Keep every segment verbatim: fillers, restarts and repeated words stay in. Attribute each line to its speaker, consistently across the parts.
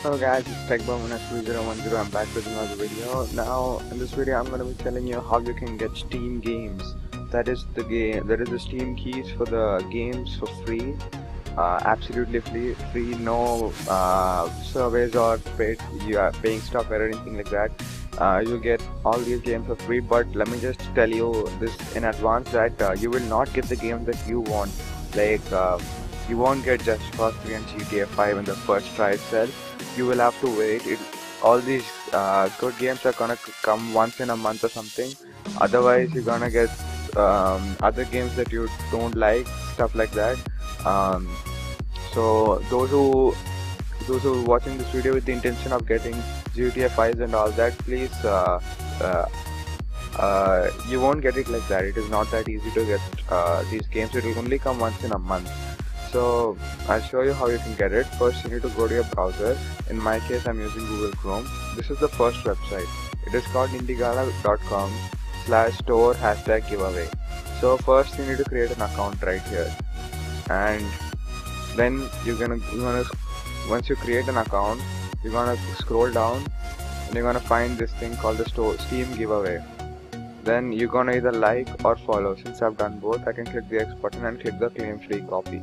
Speaker 1: Hello guys, it's TechBomb two zero one zero. I'm back with another video. Now, in this video, I'm going to be telling you how you can get Steam games. That is the game. That is the Steam keys for the games for free. Uh, absolutely free. Free. No uh, surveys or paid. You are paying stuff or anything like that. Uh, you get all these games for free. But let me just tell you this in advance that uh, you will not get the games that you want. Like uh, you won't get Just Cause three and G T A five in the first try itself. You will have to wait. It, all these uh, good games are gonna come once in a month or something. Otherwise, you're gonna get um, other games that you don't like, stuff like that. Um, so those who those who are watching this video with the intention of getting G T A fives and all that, please, uh, uh, uh, you won't get it like that. It is not that easy to get uh, these games. It will only come once in a month. So I'll show you how you can get it. First, you need to go to your browser. In my case, I'm using Google Chrome. This is the first website. It is called Indigala dot com slash store hashtag giveaway. So first, you need to create an account right here, and then you're gonna you're gonna once you create an account, you're gonna scroll down, and you're gonna find this thing called the store Steam giveaway. Then you're gonna either like or follow. Since I've done both, I can click the X button and click the claim free copy.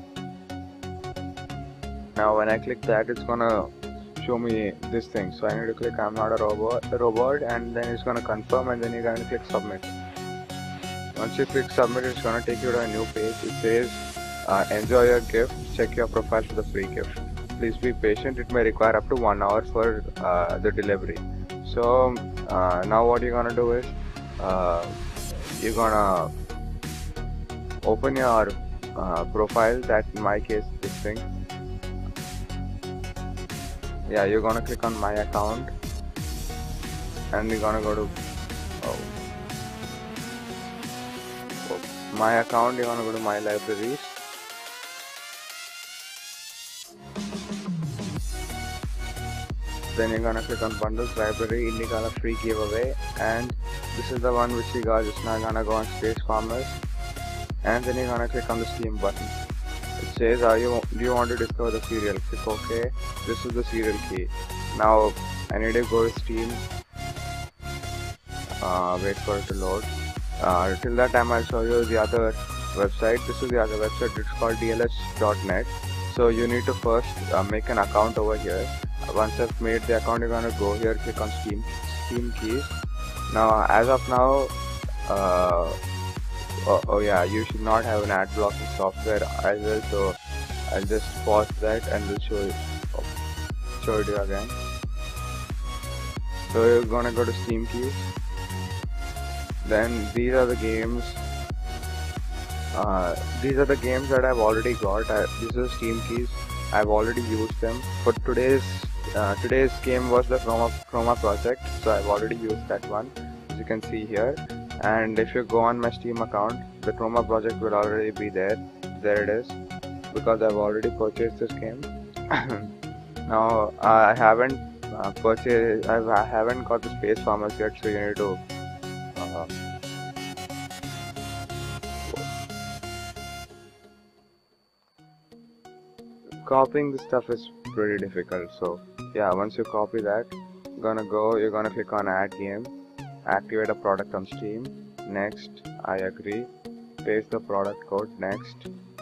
Speaker 1: Now when I click that, it's gonna show me this thing. So I need to click I'm not a robot, a robot, and then it's gonna confirm, and then you're gonna click submit. Once you click submit, it's gonna take you to a new page. It says uh, enjoy your gift. Check your profile for the free gift. Please be patient. It may require up to one hour for uh, the delivery. So uh, now what you're gonna do is uh, you're gonna open your uh, profile. That in my case, this thing. Yeah, you're gonna click on my account, and you're gonna go to oh, oh, my account. You're gonna go to my libraries. Then you're gonna click on bundles library, Indigala free giveaway, and this is the one which you got just now. You're gonna go on Space Farmers, and then you're gonna click on the Steam button. It says, are you, do you want to discover the serial? Click OK. This is the serial key. Now, I need to go to Steam. Uh, wait for it to load. Uh, till that time, I'll show you the other website. This is the other website. It's called D L S dot net. So, you need to first uh, make an account over here. Once I've made the account, you're going to go here, click on Steam, Steam keys. Now, as of now, uh, Oh, oh yeah, you should not have an ad blocking software as well, so I'll just pause that and we'll show you, oh, show it you again. So you're gonna go to Steam keys. Then these are the games. Uh, these are the games that I've already got. I, these are Steam keys. I've already used them. For today's uh, today's game was the Chroma Chroma project, so I've already used that one, as you can see here. And if you go on my Steam account, the Chroma project will already be there. There it is, because I've already purchased this game. Now I haven't uh, purchased, I've, I haven't got the Space Farmers yet, so you need to uh, copying this stuff is pretty difficult. So yeah, once you copy that, you're gonna go, you're gonna click on add game. Activate a product on Steam. Next, I agree. Paste the product code. Next,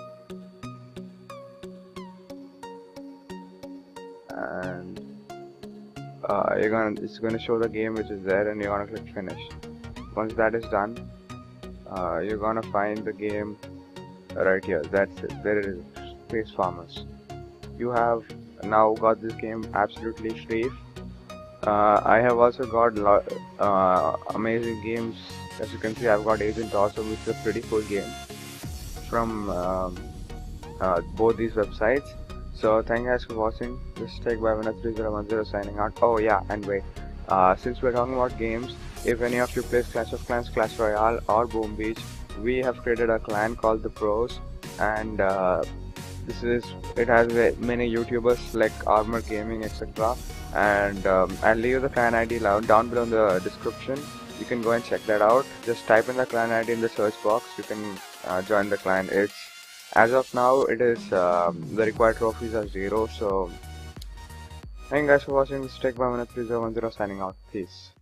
Speaker 1: and uh, you're gonna it's gonna show the game which is there, and you're gonna click finish. Once that is done, uh, you're gonna find the game right here. That's it. There it is. Space Farmers. You have now got this game absolutely free. Uh, I have also got uh, amazing games. As you can see, I've got Agent Awesome, which is a pretty cool game from um, uh, both these websites. So thank you guys for watching. This is TechBomb three zero one zero signing out. Oh yeah, and wait. Uh, since we're talking about games, if any of you plays Clash of Clans, Clash Royale, or Boom Beach, we have created a clan called the Pros, and uh, this is it has many YouTubers like Armor Gaming, et cetera. And um, I'll leave the clan I D down below in the description. You can go and check that out. Just type in the clan I D in the search box. You can uh, join the clan. It's as of now, it is um, the required trophies are zero. So Thank you guys for watching. This is Tech by Manat three zero one zero signing out. Peace.